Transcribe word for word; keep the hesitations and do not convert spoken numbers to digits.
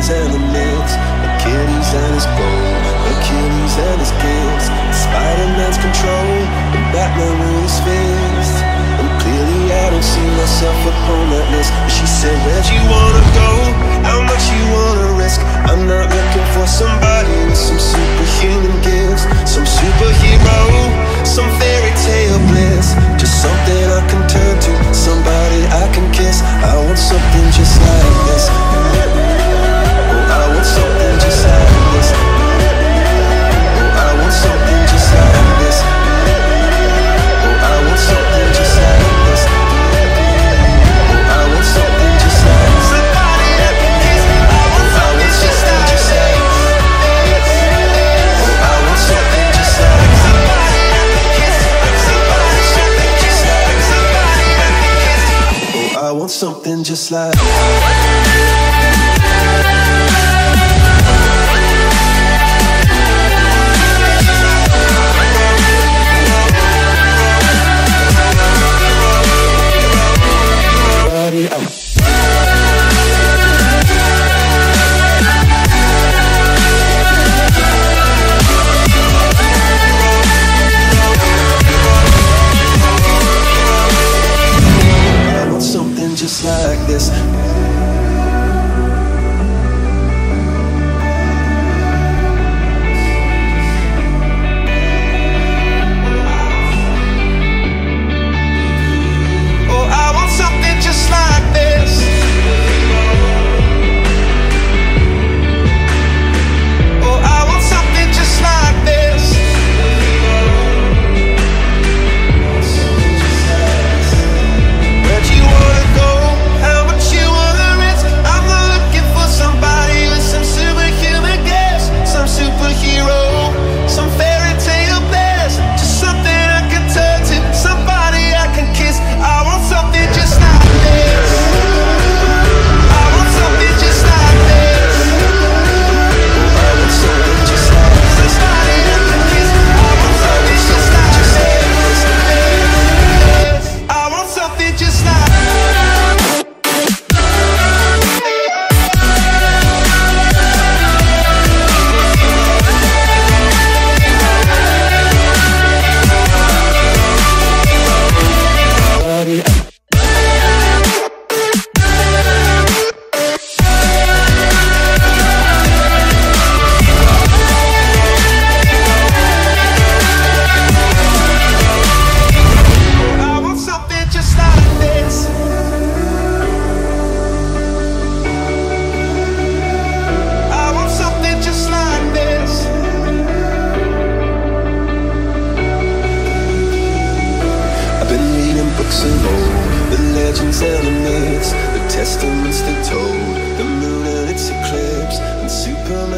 legends and the myths, Achilles and his gold, Achilles and his gifts, Spider-Man's control, and Batman with his fist. And clearly I don't see myself upon that list. But she said, where'd you wanna go? How much you wanna risk? I'm not looking for somebody with some superhuman gifts, some superhero, some fairy tale bliss. Just something I can turn to, somebody I can kiss. I want something just like this. Oh, I want something just like this. Oh, I want something just like this. Oh, I want something just like this. Oh, I want something just like this. Somebody I can kiss. I want something just like this. Oh, I want something just like this. Somebody I can kiss. Somebody something just like somebody I can kiss. Oh, I want something just like. Just like this. Testaments they told, the moon and its eclipse, and Superman